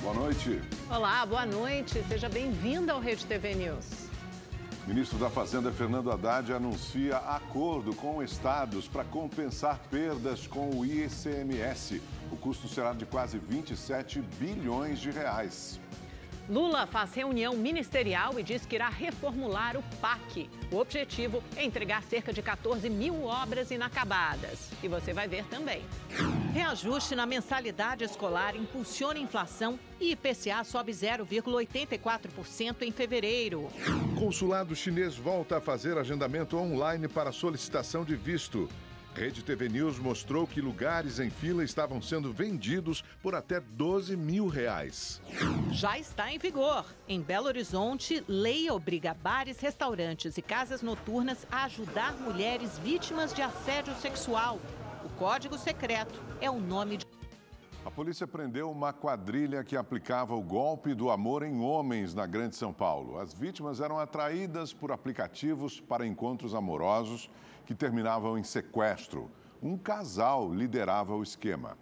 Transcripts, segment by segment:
Boa noite. Olá, boa noite. Seja bem-vindo ao Rede TV News. O ministro da Fazenda, Fernando Haddad, anuncia acordo com estados para compensar perdas com o ICMS. O custo será de quase 27 bilhões de reais. Lula faz reunião ministerial e diz que irá reformular o PAC. O objetivo é entregar cerca de 14 mil obras inacabadas. E você vai ver também. Reajuste na mensalidade escolar impulsiona a inflação e IPCA sobe 0,84% em fevereiro. Consulado chinês volta a fazer agendamento online para solicitação de visto. Rede TV News mostrou que lugares em fila estavam sendo vendidos por até 12 mil reais. Já está em vigor. Em Belo Horizonte, lei obriga bares, restaurantes e casas noturnas a ajudar mulheres vítimas de assédio sexual. O Código Secreto é o nome de... A polícia prendeu uma quadrilha que aplicava o golpe do amor em homens na Grande São Paulo. As vítimas eram atraídas por aplicativos para encontros amorosos que terminavam em sequestro. Um casal liderava o esquema.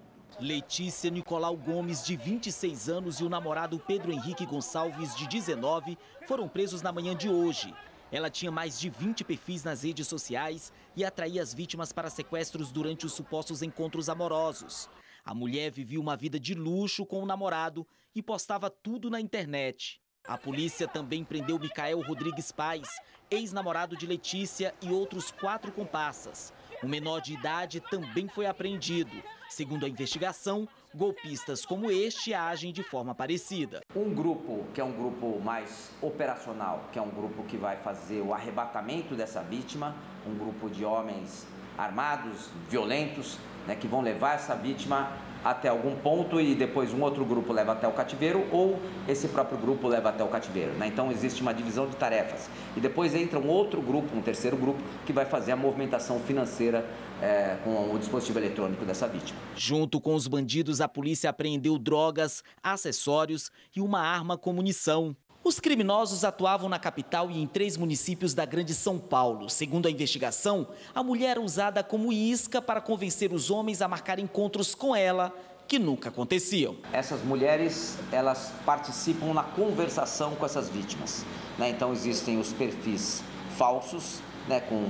Letícia Nicolau Gomes, de 26 anos, e o namorado Pedro Henrique Gonçalves, de 19, foram presos na manhã de hoje. Ela tinha mais de 20 perfis nas redes sociais e atraía as vítimas para sequestros durante os supostos encontros amorosos. A mulher vivia uma vida de luxo com o namorado e postava tudo na internet. A polícia também prendeu Micael Rodrigues Paz, ex-namorado de Letícia, e outros 4 comparsas. Um menor de idade também foi apreendido. Segundo a investigação, golpistas como este agem de forma parecida. Um grupo que é um grupo mais operacional, que é um grupo que vai fazer o arrebatamento dessa vítima, um grupo de homens armados, violentos, que vão levar essa vítima até algum ponto e depois um outro grupo leva até o cativeiro ou esse próprio grupo leva até o cativeiro. Então existe uma divisão de tarefas e depois entra um outro grupo, um terceiro grupo, que vai fazer a movimentação financeira com o dispositivo eletrônico dessa vítima. Junto com os bandidos, a polícia apreendeu drogas, acessórios e uma arma com munição. Os criminosos atuavam na capital e em 3 municípios da Grande São Paulo. Segundo a investigação, a mulher era usada como isca para convencer os homens a marcar encontros com ela, que nunca aconteciam. Essas mulheres, elas participam na conversação com essas vítimas. Então existem os perfis falsos, com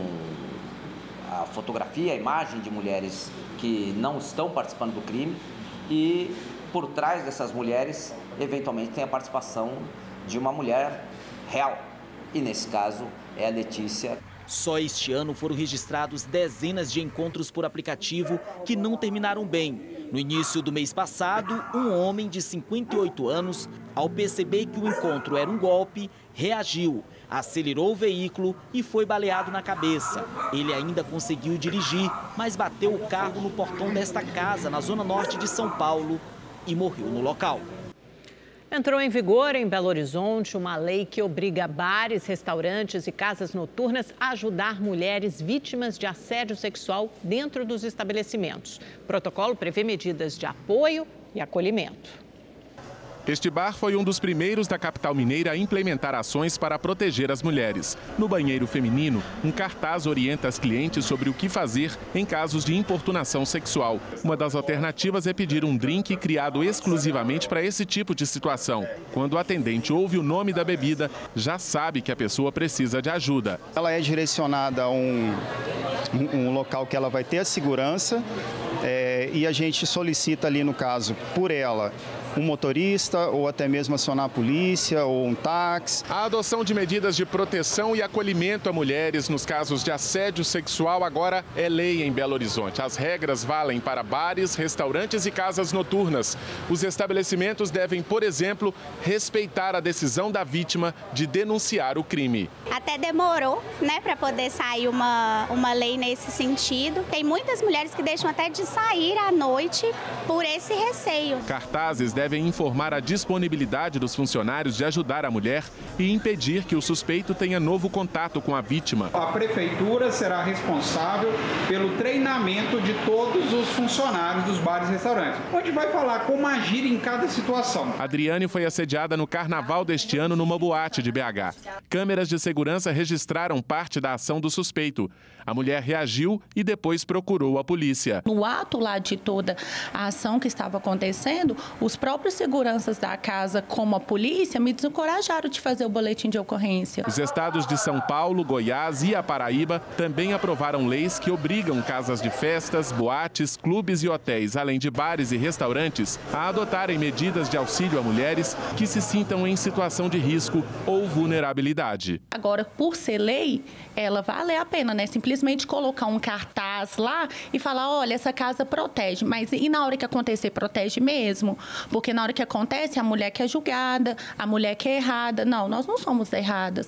a fotografia, a imagem de mulheres que não estão participando do crime. E por trás dessas mulheres, eventualmente, tem a participação de uma mulher real. E nesse caso é a Letícia. Só este ano foram registrados dezenas de encontros por aplicativo que não terminaram bem. No início do mês passado, um homem de 58 anos, ao perceber que o encontro era um golpe, reagiu, acelerou o veículo e foi baleado na cabeça. Ele ainda conseguiu dirigir, mas bateu o carro no portão desta casa, na zona norte de São Paulo, e morreu no local. Entrou em vigor em Belo Horizonte uma lei que obriga bares, restaurantes e casas noturnas a ajudar mulheres vítimas de assédio sexual dentro dos estabelecimentos. O protocolo prevê medidas de apoio e acolhimento. Este bar foi um dos primeiros da capital mineira a implementar ações para proteger as mulheres. No banheiro feminino, um cartaz orienta as clientes sobre o que fazer em casos de importunação sexual. Uma das alternativas é pedir um drink criado exclusivamente para esse tipo de situação. Quando o atendente ouve o nome da bebida, já sabe que a pessoa precisa de ajuda. Ela é direcionada a um local que ela vai ter a segurança e a gente solicita ali, no caso, por ela, um motorista ou até mesmo acionar a polícia ou um táxi. A adoção de medidas de proteção e acolhimento a mulheres nos casos de assédio sexual agora é lei em Belo Horizonte. As regras valem para bares, restaurantes e casas noturnas. Os estabelecimentos devem, por exemplo, respeitar a decisão da vítima de denunciar o crime. Até demorou, para poder sair uma lei nesse sentido. Tem muitas mulheres que deixam até de sair à noite por esse receio. Cartazes devem informar a disponibilidade dos funcionários de ajudar a mulher e impedir que o suspeito tenha novo contato com a vítima. A prefeitura será responsável pelo treinamento de todos os funcionários dos bares e restaurantes, onde vai falar como agir em cada situação. Adriane foi assediada no carnaval deste ano numa boate de BH. Câmeras de segurança registraram parte da ação do suspeito. A mulher reagiu e depois procurou a polícia. No ato lá de toda a ação que estava acontecendo, os próprios próprios seguranças da casa, como a polícia, me desencorajaram de fazer o boletim de ocorrência. Os estados de São Paulo, Goiás e a Paraíba também aprovaram leis que obrigam casas de festas, boates, clubes e hotéis, além de bares e restaurantes, a adotarem medidas de auxílio a mulheres que se sintam em situação de risco ou vulnerabilidade. Agora, por ser lei, ela vale a pena, né? Simplesmente colocar um cartaz lá e falar, olha, essa casa protege, mas e na hora que acontecer, protege mesmo? Porque na hora que acontece, a mulher que é julgada, a mulher que é errada. Não, nós não somos erradas.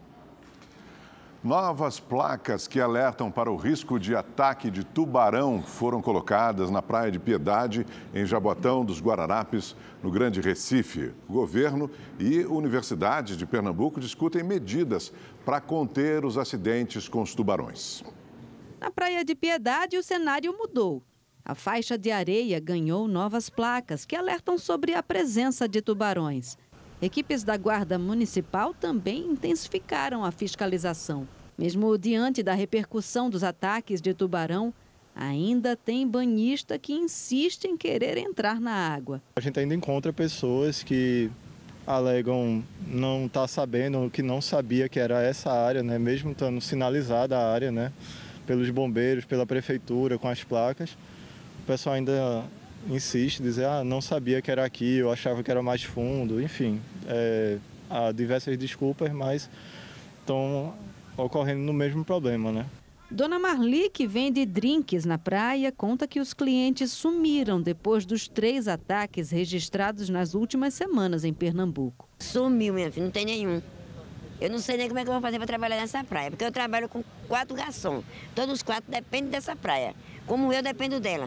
Novas placas que alertam para o risco de ataque de tubarão foram colocadas na Praia de Piedade, em Jaboatão dos Guararapes, no Grande Recife. O governo e universidades de Pernambuco discutem medidas para conter os acidentes com os tubarões. Na Praia de Piedade, o cenário mudou. A faixa de areia ganhou novas placas que alertam sobre a presença de tubarões. Equipes da Guarda Municipal também intensificaram a fiscalização. Mesmo diante da repercussão dos ataques de tubarão, ainda tem banhista que insiste em querer entrar na água. A gente ainda encontra pessoas que alegam não estar sabendo, que não sabia que era essa área, né? Mesmo estando sinalizada a área, né? Pelos bombeiros, pela prefeitura, com as placas. O pessoal ainda insiste, dizer, não sabia que era aqui, eu achava que era mais fundo, enfim. Há diversas desculpas, mas estão ocorrendo no mesmo problema, né? Dona Marli, que vende drinks na praia, conta que os clientes sumiram depois dos 3 ataques registrados nas últimas semanas em Pernambuco. Sumiu, minha filha, não tem nenhum. Eu não sei nem como é que eu vou fazer para trabalhar nessa praia, porque eu trabalho com 4 garçons. Todos os 4 dependem dessa praia, como eu dependo dela.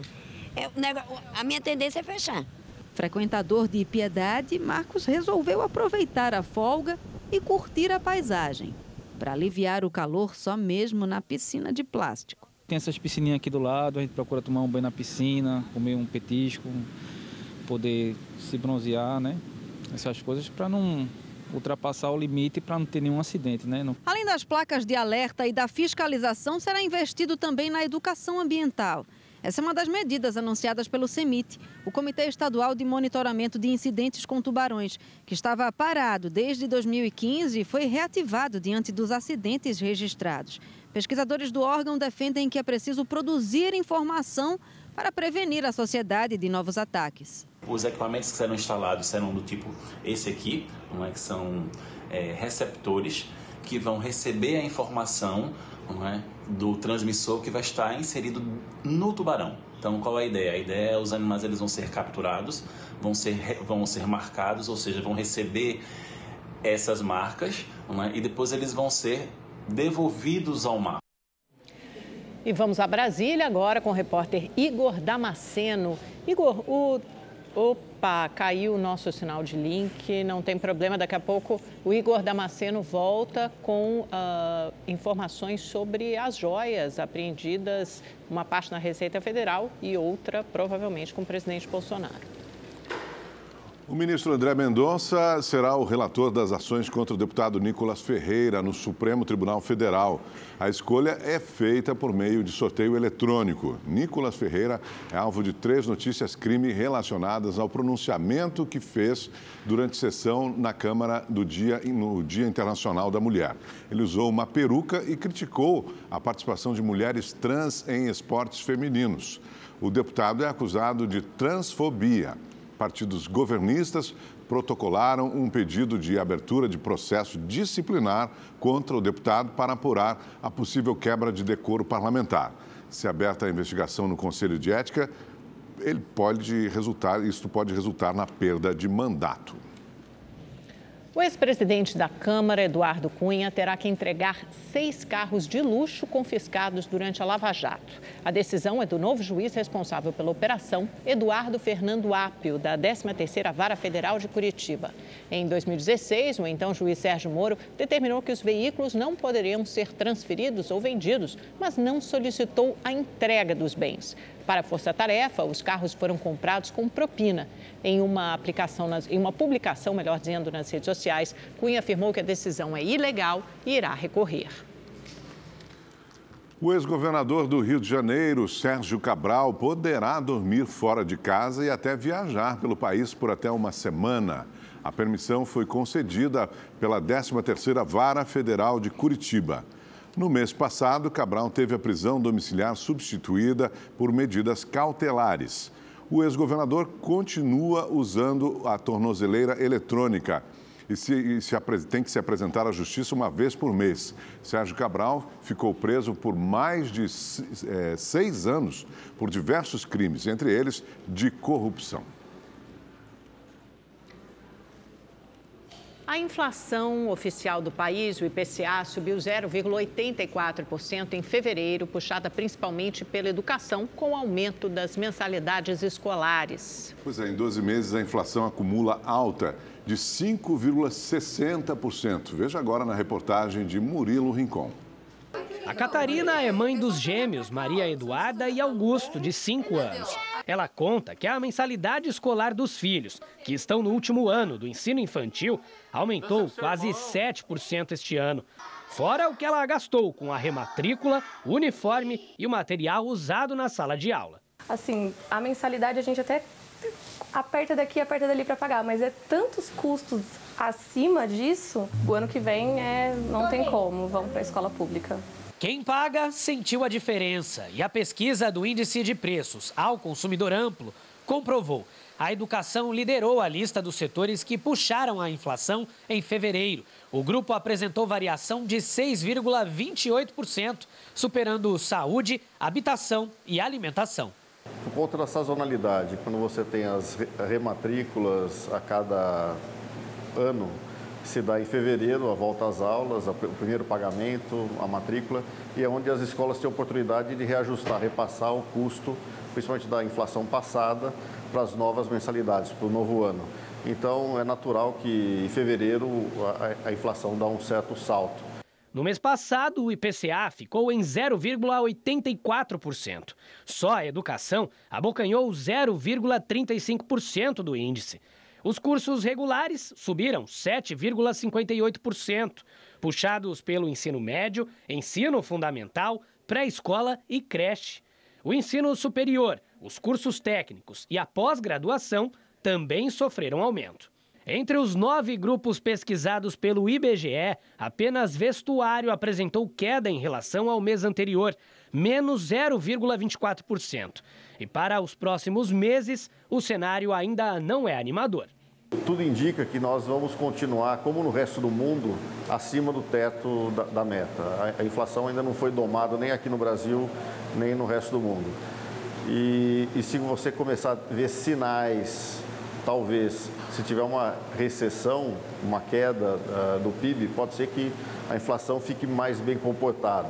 A minha tendência é fechar. Frequentador de Piedade, Marcos resolveu aproveitar a folga e curtir a paisagem. Para aliviar o calor, só mesmo na piscina de plástico. Tem essas piscininhas aqui do lado, a gente procura tomar um banho na piscina, comer um petisco, poder se bronzear, né? Essas coisas para não ultrapassar o limite, para não ter nenhum acidente, né? Além das placas de alerta e da fiscalização, será investido também na educação ambiental. Essa é uma das medidas anunciadas pelo CEMIT, o Comitê Estadual de Monitoramento de Incidentes com Tubarões, que estava parado desde 2015 e foi reativado diante dos acidentes registrados. Pesquisadores do órgão defendem que é preciso produzir informação para prevenir a sociedade de novos ataques. Os equipamentos que serão instalados serão do tipo esse aqui, não é? Que são receptores que vão receber a informação, não é, do transmissor que vai estar inserido no tubarão. Então, qual é a ideia? A ideia é os animais eles vão ser capturados, vão ser marcados, ou seja, vão receber essas marcas, não é? E depois eles vão ser devolvidos ao mar. E vamos a Brasília agora com o repórter Igor Damasceno. Igor, Opa, caiu o nosso sinal de link, não tem problema. Daqui a pouco o Igor Damasceno volta com informações sobre as joias apreendidas, uma parte na Receita Federal e outra provavelmente com o presidente Bolsonaro. O ministro André Mendonça será o relator das ações contra o deputado Nicolas Ferreira no Supremo Tribunal Federal. A escolha é feita por meio de sorteio eletrônico. Nicolas Ferreira é alvo de 3 notícias-crime relacionadas ao pronunciamento que fez durante sessão na Câmara no Dia Internacional da Mulher. Ele usou uma peruca e criticou a participação de mulheres trans em esportes femininos. O deputado é acusado de transfobia. Partidos governistas protocolaram um pedido de abertura de processo disciplinar contra o deputado para apurar a possível quebra de decoro parlamentar. Se aberta a investigação no Conselho de Ética, isto pode resultar na perda de mandato. O ex-presidente da Câmara, Eduardo Cunha, terá que entregar 6 carros de luxo confiscados durante a Lava Jato. A decisão é do novo juiz responsável pela operação, Eduardo Fernando Apio, da 13ª Vara Federal de Curitiba. Em 2016, o então juiz Sérgio Moro determinou que os veículos não poderiam ser transferidos ou vendidos, mas não solicitou a entrega dos bens. Para a Força Tarefa, os carros foram comprados com propina. Em uma publicação, melhor dizendo, nas redes sociais, Cunha afirmou que a decisão é ilegal e irá recorrer. O ex-governador do Rio de Janeiro, Sérgio Cabral, poderá dormir fora de casa e até viajar pelo país por até uma semana. A permissão foi concedida pela 13ª Vara Federal de Curitiba. No mês passado, Cabral teve a prisão domiciliar substituída por medidas cautelares. O ex-governador continua usando a tornozeleira eletrônica e tem que se apresentar à justiça uma vez por mês. Sérgio Cabral ficou preso por mais de 6 anos por diversos crimes, entre eles de corrupção. A inflação oficial do país, o IPCA, subiu 0,84% em fevereiro, puxada principalmente pela educação, com o aumento das mensalidades escolares. Pois é, em 12 meses a inflação acumula alta de 5,60%. Veja agora na reportagem de Murilo Rincon. A Catarina é mãe dos gêmeos Maria Eduarda e Augusto, de 5 anos. Ela conta que a mensalidade escolar dos filhos, que estão no último ano do ensino infantil, aumentou quase 7% este ano. Fora o que ela gastou com a rematrícula, o uniforme e o material usado na sala de aula. Assim, a mensalidade a gente até aperta daqui, aperta dali para pagar, mas é tantos custos acima disso, o ano que vem não tem como, vão para a escola pública. Quem paga sentiu a diferença e a pesquisa do Índice de Preços ao Consumidor Amplo comprovou. A educação liderou a lista dos setores que puxaram a inflação em fevereiro. O grupo apresentou variação de 6,28%, superando saúde, habitação e alimentação. Por conta da sazonalidade, quando você tem as rematrículas a cada ano, se dá em fevereiro a volta às aulas, o primeiro pagamento, a matrícula, e é onde as escolas têm a oportunidade de reajustar, repassar o custo, principalmente da inflação passada, para as novas mensalidades, para o novo ano. Então, é natural que em fevereiro a inflação dá um certo salto. No mês passado, o IPCA ficou em 0,84%. Só a educação abocanhou 0,35% do índice. Os cursos regulares subiram 7,58%, puxados pelo ensino médio, ensino fundamental, pré-escola e creche. O ensino superior, os cursos técnicos e a pós-graduação também sofreram aumento. Entre os 9 grupos pesquisados pelo IBGE, apenas vestuário apresentou queda em relação ao mês anterior, menos 0,24%. E para os próximos meses, o cenário ainda não é animador. Tudo indica que nós vamos continuar, como no resto do mundo, acima do teto da meta. A inflação ainda não foi domada nem aqui no Brasil, nem no resto do mundo. E se você começar a ver sinais, talvez, se tiver uma recessão, uma queda do PIB, pode ser que a inflação fique mais bem comportada.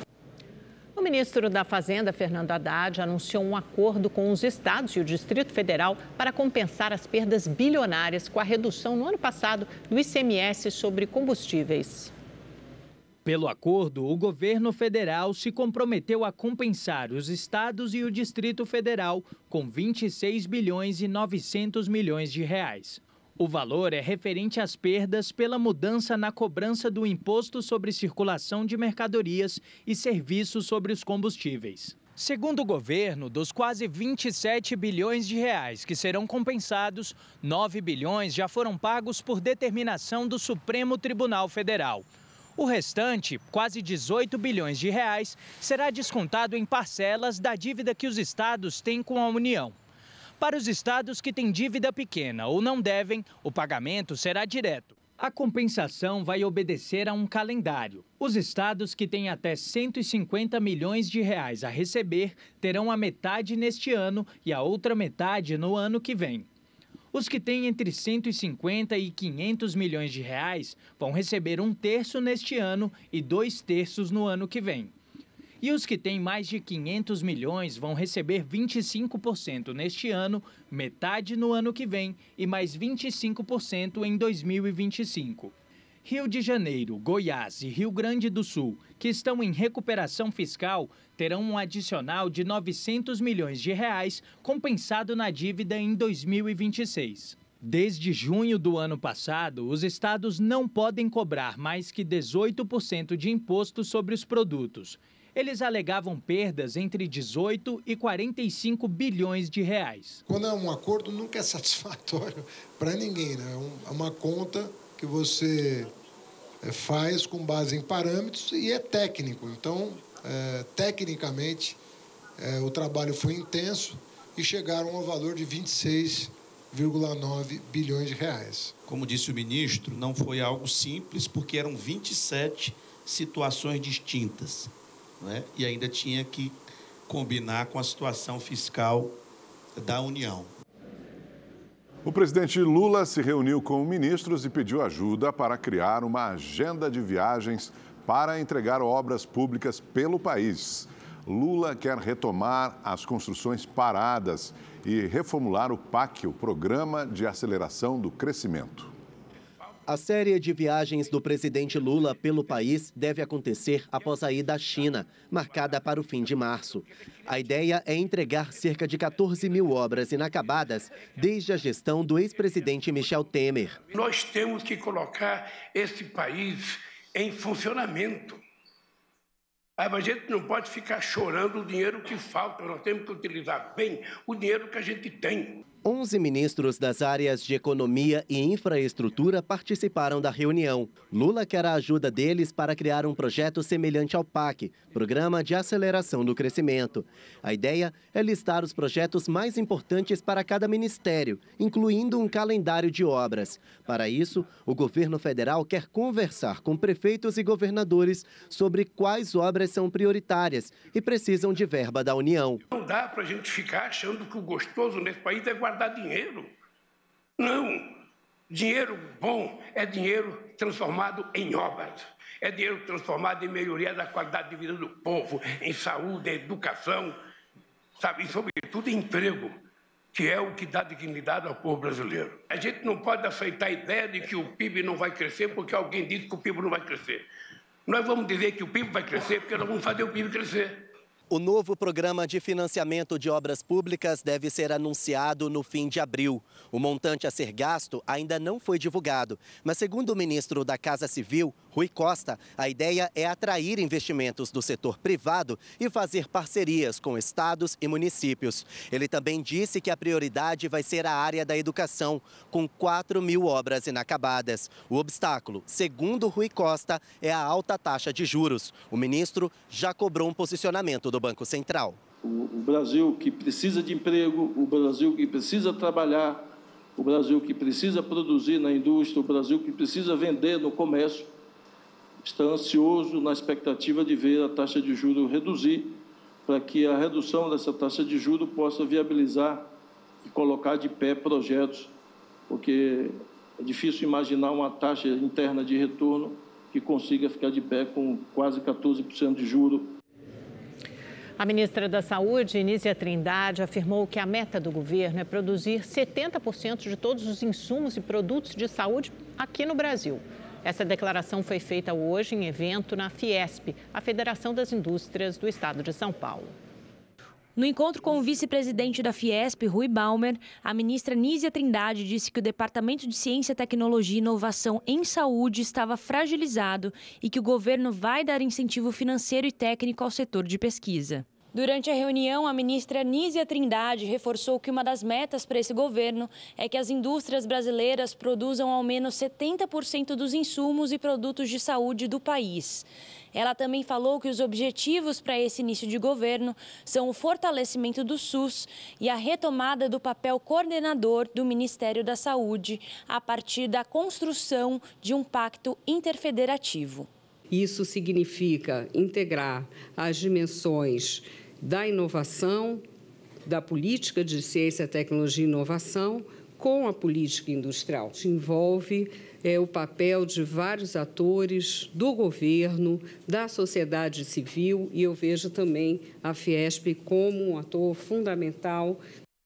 O ministro da Fazenda, Fernando Haddad, anunciou um acordo com os estados e o Distrito Federal para compensar as perdas bilionárias com a redução no ano passado do ICMS sobre combustíveis. Pelo acordo, o governo federal se comprometeu a compensar os estados e o Distrito Federal com 26 bilhões e 900 milhões de reais. O valor é referente às perdas pela mudança na cobrança do Imposto sobre Circulação de Mercadorias e Serviços sobre os Combustíveis. Segundo o governo, dos quase 27 bilhões de reais que serão compensados, 9 bilhões já foram pagos por determinação do Supremo Tribunal Federal. O restante, quase 18 bilhões de reais, será descontado em parcelas da dívida que os estados têm com a União. Para os estados que têm dívida pequena ou não devem, o pagamento será direto. A compensação vai obedecer a um calendário. Os estados que têm até 150 milhões de reais a receber terão a metade neste ano e a outra metade no ano que vem. Os que têm entre 150 e 500 milhões de reais vão receber 1/3 neste ano e 2/3 no ano que vem. E os que têm mais de 500 milhões vão receber 25% neste ano, metade no ano que vem e mais 25% em 2025. Rio de Janeiro, Goiás e Rio Grande do Sul, que estão em recuperação fiscal, terão um adicional de 900 milhões de reais compensado na dívida em 2026. Desde junho do ano passado, os estados não podem cobrar mais que 18% de imposto sobre os produtos. Eles alegavam perdas entre 18 e 45 bilhões de reais. Quando é um acordo, nunca é satisfatório para ninguém, né? É uma conta que você faz com base em parâmetros e é técnico. Então, tecnicamente, o trabalho foi intenso e chegaram ao valor de 26,9 bilhões de reais. Como disse o ministro, não foi algo simples, porque eram 27 situações distintas, né? E ainda tinha que combinar com a situação fiscal da União. O presidente Lula se reuniu com ministros e pediu ajuda para criar uma agenda de viagens para entregar obras públicas pelo país. Lula quer retomar as construções paradas e reformular o PAC, o Programa de Aceleração do Crescimento. A série de viagens do presidente Lula pelo país deve acontecer após a ida à China, marcada para o fim de março. A ideia é entregar cerca de 14 mil obras inacabadas desde a gestão do ex-presidente Michel Temer. Nós temos que colocar esse país em funcionamento. A gente não pode ficar chorando o dinheiro que falta, nós temos que utilizar bem o dinheiro que a gente tem. 11 ministros das áreas de economia e infraestrutura participaram da reunião. Lula quer a ajuda deles para criar um projeto semelhante ao PAC, Programa de Aceleração do Crescimento. A ideia é listar os projetos mais importantes para cada ministério, incluindo um calendário de obras. Para isso, o governo federal quer conversar com prefeitos e governadores sobre quais obras são prioritárias e precisam de verba da União. Não dá para a gente ficar achando que o gostoso nesse país é guardar dinheiro. Não. Dinheiro bom é dinheiro transformado em obras. É dinheiro transformado em melhoria da qualidade de vida do povo, em saúde, em educação, sabe? E, sobretudo, em emprego, que é o que dá dignidade ao povo brasileiro. A gente não pode aceitar a ideia de que o PIB não vai crescer porque alguém disse que o PIB não vai crescer. Nós vamos dizer que o PIB vai crescer porque nós vamos fazer o PIB crescer. O novo programa de financiamento de obras públicas deve ser anunciado no fim de abril. O montante a ser gasto ainda não foi divulgado, mas segundo o ministro da Casa Civil, Rui Costa, a ideia é atrair investimentos do setor privado e fazer parcerias com estados e municípios. Ele também disse que a prioridade vai ser a área da educação, com 4 mil obras inacabadas. O obstáculo, segundo Rui Costa, é a alta taxa de juros. O ministro já cobrou um posicionamento do Banco Central. O Brasil que precisa de emprego, o Brasil que precisa trabalhar, o Brasil que precisa produzir na indústria, o Brasil que precisa vender no comércio, está ansioso na expectativa de ver a taxa de juros reduzir, para que a redução dessa taxa de juros possa viabilizar e colocar de pé projetos, porque é difícil imaginar uma taxa interna de retorno que consiga ficar de pé com quase 14% de juros. A ministra da Saúde, Nízia Trindade, afirmou que a meta do governo é produzir 70% de todos os insumos e produtos de saúde aqui no Brasil. Essa declaração foi feita hoje em evento na Fiesp, a Federação das Indústrias do Estado de São Paulo. No encontro com o vice-presidente da Fiesp, Rui Baumer, a ministra Nízia Trindade disse que o Departamento de Ciência, Tecnologia e Inovação em Saúde estava fragilizado e que o governo vai dar incentivo financeiro e técnico ao setor de pesquisa. Durante a reunião, a ministra Nízia Trindade reforçou que uma das metas para esse governo é que as indústrias brasileiras produzam ao menos 70% dos insumos e produtos de saúde do país. Ela também falou que os objetivos para esse início de governo são o fortalecimento do SUS e a retomada do papel coordenador do Ministério da Saúde a partir da construção de um pacto interfederativo. Isso significa integrar as dimensões da inovação, da política de ciência, tecnologia e inovação com a política industrial. Isso envolve o papel de vários atores do governo, da sociedade civil, e eu vejo também a Fiesp como um ator fundamental.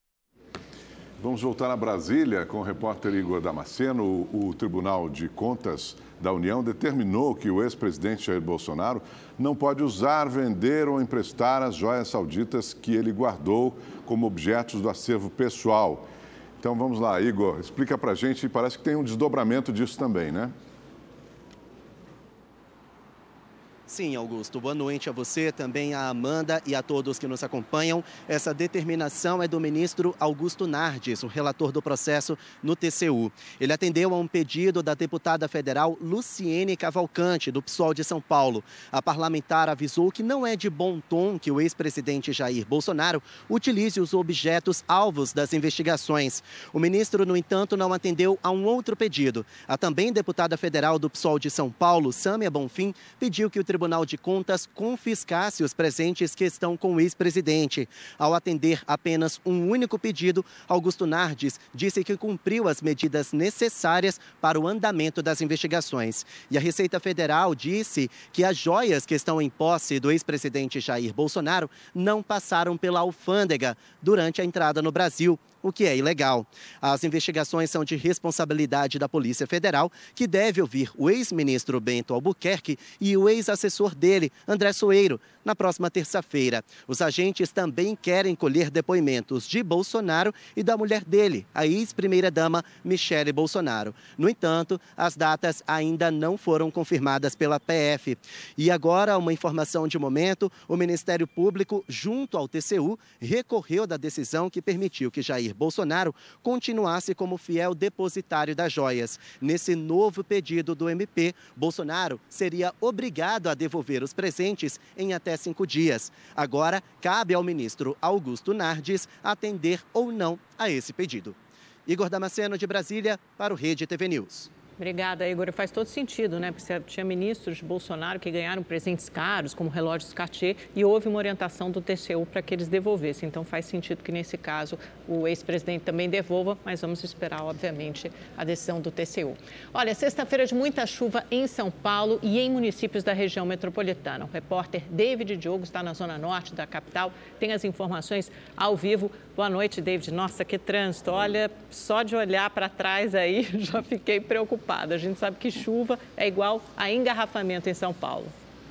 Vamos voltar a Brasília com o repórter Igor Damasceno. O Tribunal de Contas da União determinou que o ex-presidente Jair Bolsonaro não pode usar, vender ou emprestar as joias sauditas que ele guardou como objetos do acervo pessoal. Então vamos lá, Igor, explica pra gente, parece que tem um desdobramento disso também, né? Sim, Augusto. Boa noite a você, também a Amanda e a todos que nos acompanham. Essa determinação é do ministro Augusto Nardes, o relator do processo no TCU. Ele atendeu a um pedido da deputada federal Luciene Cavalcante, do PSOL de São Paulo. A parlamentar avisou que não é de bom tom que o ex-presidente Jair Bolsonaro utilize os objetos alvos das investigações. O ministro, no entanto, não atendeu a um outro pedido. A também deputada federal do PSOL de São Paulo, Sâmia Bonfim, pediu que o Tribunal de Contas confiscasse os presentes que estão com o ex-presidente. Ao atender apenas um único pedido, Augusto Nardes disse que cumpriu as medidas necessárias para o andamento das investigações. E a Receita Federal disse que as joias que estão em posse do ex-presidente Jair Bolsonaro não passaram pela alfândega durante a entrada no Brasil, o que é ilegal. As investigações são de responsabilidade da Polícia Federal, que deve ouvir o ex-ministro Bento Albuquerque e o ex-assessor dele, André Soeiro, na próxima terça-feira. Os agentes também querem colher depoimentos de Bolsonaro e da mulher dele, a ex-primeira-dama Michele Bolsonaro. No entanto, as datas ainda não foram confirmadas pela PF. E agora, uma informação de momento, o Ministério Público, junto ao TCU, recorreu da decisão que permitiu que Jair Bolsonaro continuasse como fiel depositário das joias. Nesse novo pedido do MP, Bolsonaro seria obrigado a devolver os presentes em até 5 dias. Agora, cabe ao ministro Augusto Nardes atender ou não a esse pedido. Igor Damasceno, de Brasília, para o Rede TV News. Obrigada, Igor. Faz todo sentido, né? Porque tinha ministros de Bolsonaro que ganharam presentes caros, como relógios Cartier, e houve uma orientação do TCU para que eles devolvessem. Então, faz sentido que, nesse caso, o ex-presidente também devolva, mas vamos esperar, obviamente, a decisão do TCU. Olha, sexta-feira de muita chuva em São Paulo e em municípios da região metropolitana. O repórter David Diogo está na zona norte da capital, tem as informações ao vivo. Boa noite, David. Nossa, que trânsito. Olha, só de olhar para trás aí, já fiquei preocupada. A gente sabe que chuva é igual a engarrafamento em São Paulo.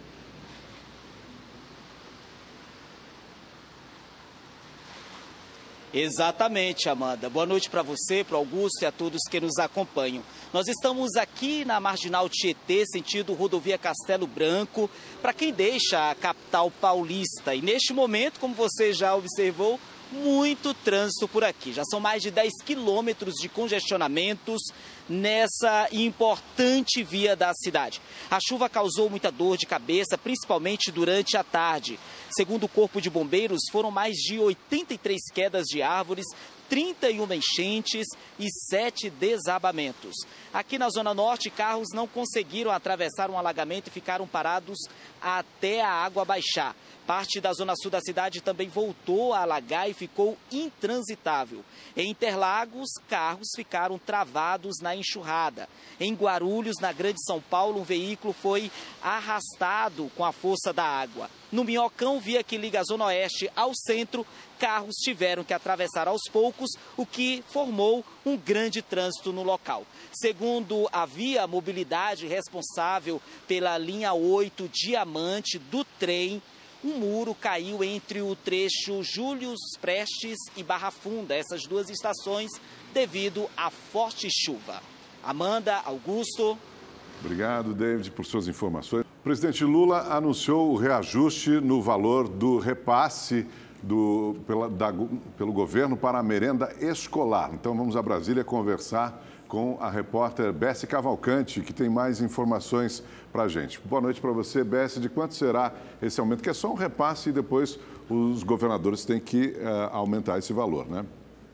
Exatamente, Amanda. Boa noite para você, para o Augusto e a todos que nos acompanham. Nós estamos aqui na Marginal Tietê, sentido rodovia Castelo Branco, para quem deixa a capital paulista. E neste momento, como você já observou, muito trânsito por aqui. Já são mais de 10 quilômetros de congestionamentos nessa importante via da cidade. A chuva causou muita dor de cabeça, principalmente durante a tarde. Segundo o Corpo de Bombeiros, foram mais de 83 quedas de árvores, 31 enchentes e 7 desabamentos. Aqui na Zona Norte, carros não conseguiram atravessar um alagamento e ficaram parados até a água baixar. Parte da Zona Sul da cidade também voltou a alagar e ficou intransitável. Em Interlagos, carros ficaram travados na enxurrada. Em Guarulhos, na Grande São Paulo, um veículo foi arrastado com a força da água. No Minhocão, via que liga a Zona Oeste ao centro, carros tiveram que atravessar aos poucos, o que formou um grande trânsito no local. Segundo a Via Mobilidade, responsável pela linha 8 Diamante do trem, um muro caiu entre o trecho Júlio Prestes e Barra Funda, essas duas estações, devido à forte chuva. Amanda, Augusto. Obrigado, David, por suas informações. O presidente Lula anunciou o reajuste no valor do repasse pelo governo para a merenda escolar. Então, vamos a Brasília conversar com a repórter Bessie Cavalcante, que tem mais informações para a gente. Boa noite para você, Bessie. De quanto será esse aumento? Que é só um repasse e depois os governadores têm que aumentar esse valor, né?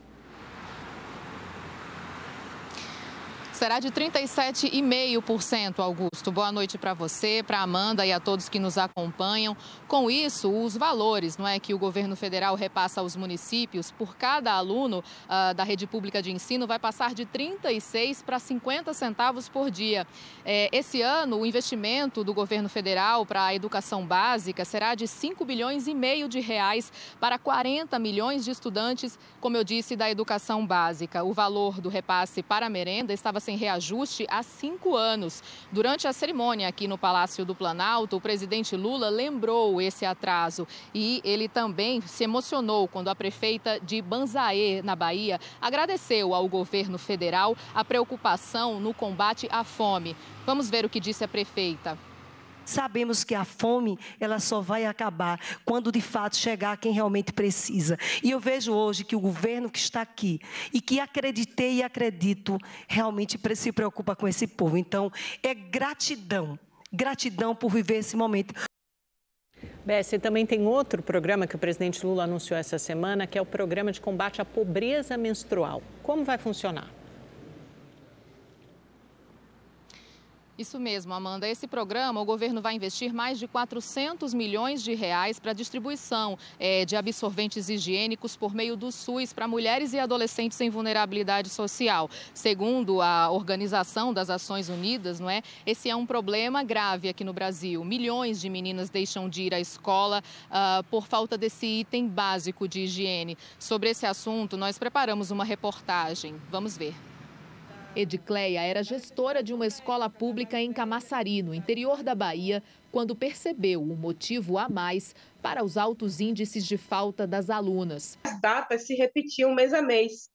Será de 37,5%, Augusto. Boa noite para você, para a Amanda e a todos que nos acompanham. Com isso, os valores, não é, que o governo federal repassa aos municípios por cada aluno da rede pública de ensino vai passar de 36 para 50 centavos por dia. Esse ano, o investimento do governo federal para a educação básica será de 5,5 bilhões de reais para 40 milhões de estudantes, como eu disse, da educação básica. O valor do repasse para a merenda estava sem reajuste há 5 anos. Durante a cerimônia aqui no Palácio do Planalto, o presidente Lula lembrou esse atraso e ele também se emocionou quando a prefeita de Banzaê, na Bahia, agradeceu ao governo federal a preocupação no combate à fome. Vamos ver o que disse a prefeita. sabemos que a fome ela só vai acabar quando de fato chegar quem realmente precisa. E eu vejo hoje que o governo que está aqui e que acreditei e acredito realmente se preocupa com esse povo. Então, é gratidão por viver esse momento. Bessi, também tem outro programa que o presidente Lula anunciou essa semana, que é o Programa de Combate à Pobreza Menstrual. Como vai funcionar? Isso mesmo, Amanda. Esse programa, o governo vai investir mais de 400 milhões de reais para a distribuição de absorventes higiênicos por meio do SUS para mulheres e adolescentes em vulnerabilidade social. Segundo a Organização das Nações Unidas, não é? Esse é um problema grave aqui no Brasil. Milhões de meninas deixam de ir à escola por falta desse item básico de higiene. Sobre esse assunto, nós preparamos uma reportagem. Vamos ver. Edicleia era gestora de uma escola pública em Camaçari, no interior da Bahia, quando percebeu o motivo a mais para os altos índices de falta das alunas. As datas se repetiam mês a mês.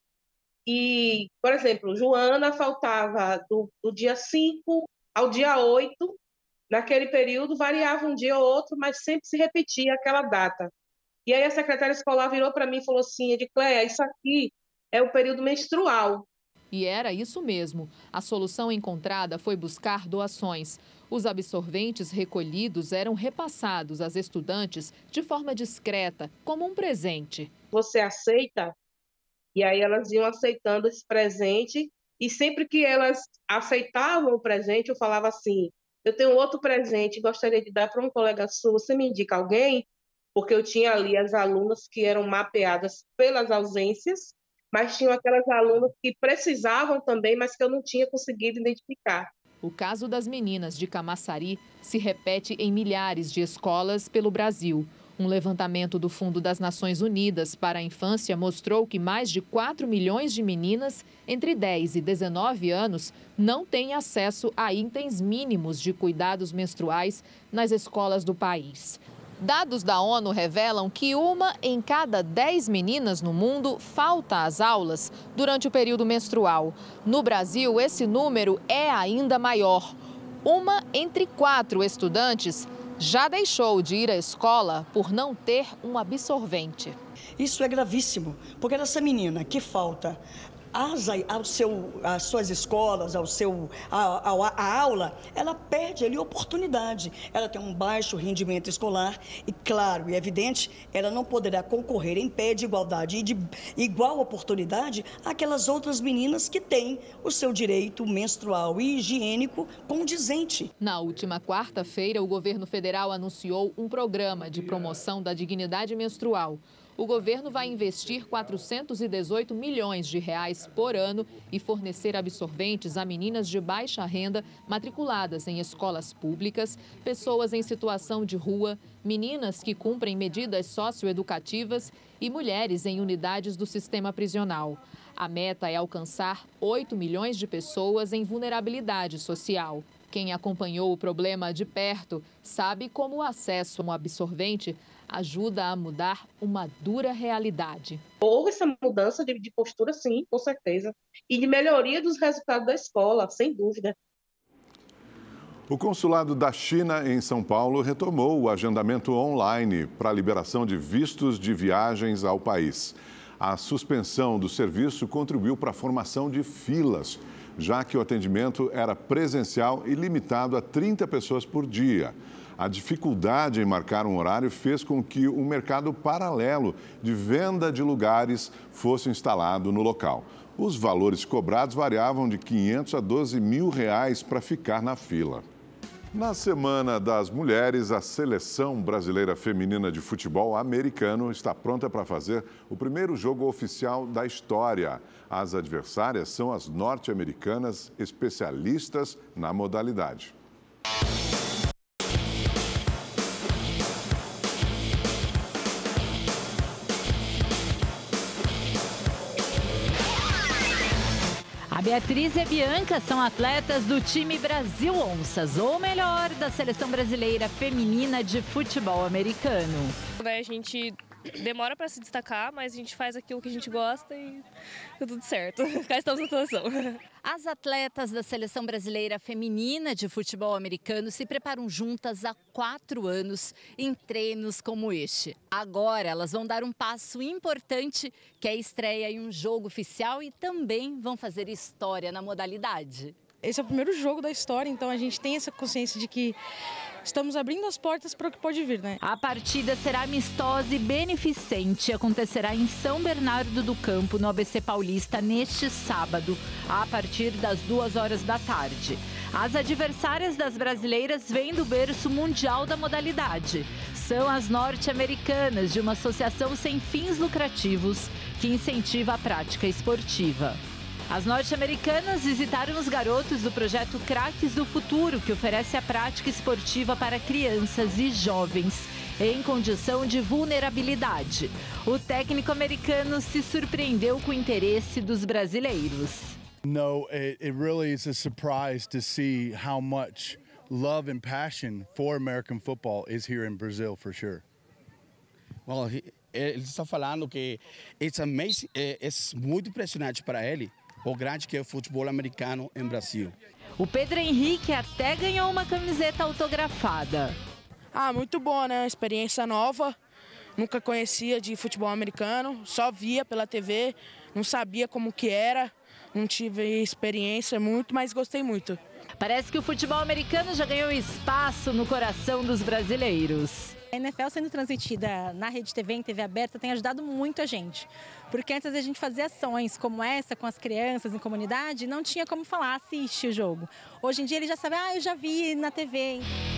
E, por exemplo, Joana faltava do dia 5 ao dia 8. Naquele período, variava um dia ou outro, mas sempre se repetia aquela data. E aí a secretária escolar virou para mim e falou assim: Edicleia, isso aqui é o período menstrual. E era isso mesmo. A solução encontrada foi buscar doações. Os absorventes recolhidos eram repassados às estudantes de forma discreta, como um presente. Você aceita? E aí elas iam aceitando esse presente. E sempre que elas aceitavam o presente, eu falava assim: eu tenho outro presente, gostaria de dar para um colega seu, você me indica alguém? Porque eu tinha ali as alunas que eram mapeadas pelas ausências, mas tinham aquelas alunas que precisavam também, mas que eu não tinha conseguido identificar. O caso das meninas de Camaçari se repete em milhares de escolas pelo Brasil. Um levantamento do Fundo das Nações Unidas para a Infância mostrou que mais de 4 milhões de meninas entre 10 e 19 anos não têm acesso a itens mínimos de cuidados menstruais nas escolas do país. Dados da ONU revelam que 1 em cada 10 meninas no mundo falta às aulas durante o período menstrual. No Brasil, esse número é ainda maior. 1 entre 4 estudantes já deixou de ir à escola por não ter um absorvente. Isso é gravíssimo, porque essa menina que falta às suas escolas, a aula, ela perde ali oportunidade. Ela tem um baixo rendimento escolar e, claro e evidente, ela não poderá concorrer em pé de igualdade e de igual oportunidade àquelas outras meninas que têm o seu direito menstrual e higiênico condizente. Na última quarta-feira, o governo federal anunciou um programa de promoção da dignidade menstrual. O governo vai investir 418 milhões de reais por ano e fornecer absorventes a meninas de baixa renda matriculadas em escolas públicas, pessoas em situação de rua, meninas que cumprem medidas socioeducativas e mulheres em unidades do sistema prisional. A meta é alcançar 8 milhões de pessoas em vulnerabilidade social. Quem acompanhou o problema de perto sabe como o acesso a um absorvente ajuda a mudar uma dura realidade. Houve essa mudança de postura, sim, com certeza. E de melhoria dos resultados da escola, sem dúvida. O consulado da China em São Paulo retomou o agendamento online para a liberação de vistos de viagens ao país. A suspensão do serviço contribuiu para a formação de filas, já que o atendimento era presencial e limitado a 30 pessoas por dia. A dificuldade em marcar um horário fez com que um mercado paralelo de venda de lugares fosse instalado no local. Os valores cobrados variavam de R$ 500 a R$ 12 mil para ficar na fila. Na Semana das Mulheres, a Seleção Brasileira Feminina de Futebol americano está pronta para fazer o primeiro jogo oficial da história. As adversárias são as norte-americanas, especialistas na modalidade. A Beatriz e a Bianca são atletas do time Brasil Onças, ou melhor, da Seleção Brasileira Feminina de Futebol americano. A gente demora para se destacar, mas a gente faz aquilo que a gente gosta e tá tudo certo. Cá estamos na situação. As atletas da Seleção Brasileira Feminina de Futebol Americano se preparam juntas há 4 anos em treinos como este. Agora elas vão dar um passo importante, que é a estreia em um jogo oficial, e também vão fazer história na modalidade. Esse é o primeiro jogo da história, então a gente tem essa consciência de que estamos abrindo as portas para o que pode vir, né? A partida será amistosa e beneficente e acontecerá em São Bernardo do Campo, no ABC Paulista, neste sábado, a partir das 2h da tarde. As adversárias das brasileiras vêm do berço mundial da modalidade. São as norte-americanas, de uma associação sem fins lucrativos que incentiva a prática esportiva. As norte-americanas visitaram os garotos do projeto Craques do Futuro, que oferece a prática esportiva para crianças e jovens em condição de vulnerabilidade. O técnico americano se surpreendeu com o interesse dos brasileiros. No, it really is a surprise to see how much love and passion for American football is here in Brazil, for sure. Well, ele está falando que é muito impressionante para ele o grande que é o futebol americano em Brasil. O Pedro Henrique até ganhou uma camiseta autografada. Muito bom, né? Experiência nova. Nunca conhecia de futebol americano, só via pela TV, não sabia como que era, não tive experiência muito, mas gostei muito. Parece que o futebol americano já ganhou espaço no coração dos brasileiros. A NFL sendo transmitida na Rede TV, em TV aberta, tem ajudado muito a gente. Porque antes a gente fazia ações como essa com as crianças em comunidade, não tinha como falar, assiste o jogo. Hoje em dia ele já sabe, eu já vi na TV.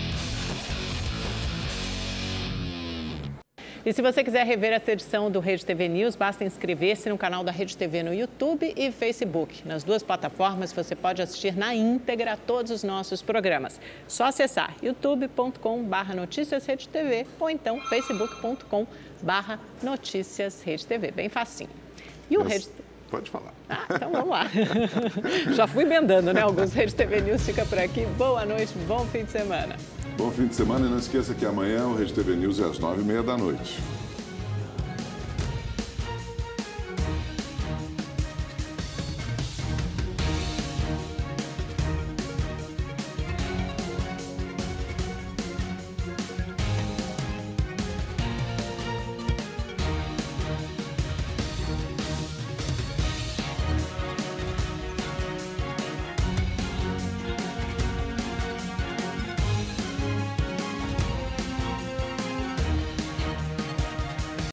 E se você quiser rever essa edição do Rede TV News, basta inscrever-se no canal da Rede TV no YouTube e Facebook. Nas duas plataformas você pode assistir na íntegra todos os nossos programas. Só acessar youtube.com/noticiasredetv ou então facebook.com/noticiasredetv. Bem facinho. E o Rede... Pode falar. Então vamos lá. Já fui emendando, né? Alguns Rede TV News fica por aqui. Boa noite, bom fim de semana. Bom fim de semana e não esqueça que amanhã o Rede TV News é às 9h30 da noite.